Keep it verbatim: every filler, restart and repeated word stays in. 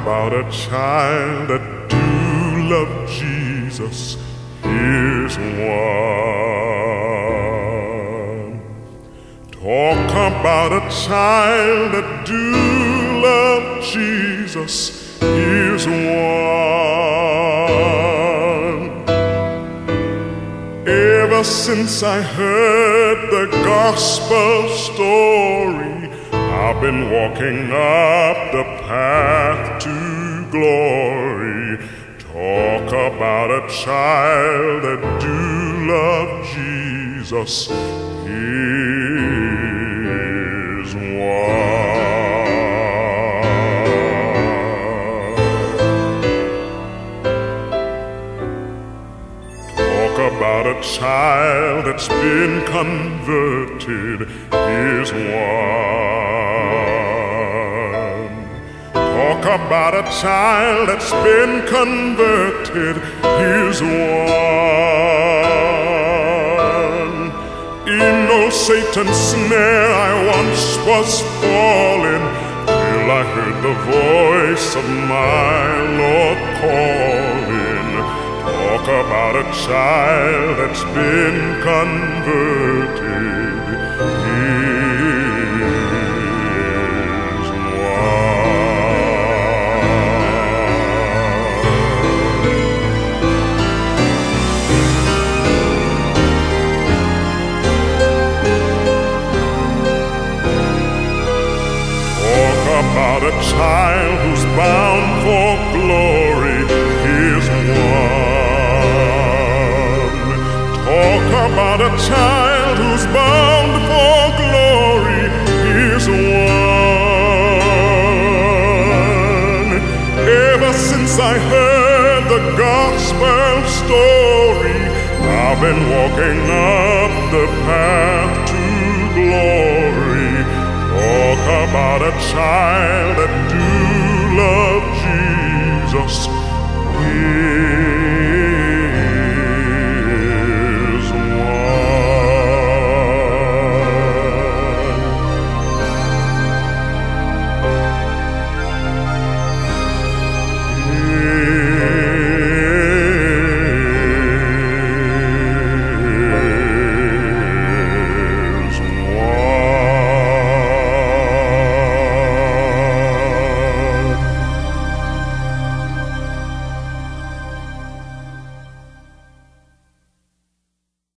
about a child that do love Jesus. Here's one. Talk about a child that do love Jesus. Here's one. Ever since I heard the gospel story, I've been walking up the path to glory. Talk about a child that do love Jesus. Here's one. Talk about a child that's been converted. Here's one. Talk about a child that's been converted. Here's one. In no Satan's snare I once was falling, till I heard the voice of my Lord calling. Talk about a child that's been converted. Here's about a child who's bound for glory. Here's one. Talk about a child who's bound for glory. Here's one. Ever since I heard the gospel story, I've been walking up the path to glory. Talk about a child that do love Jesus. Yeah.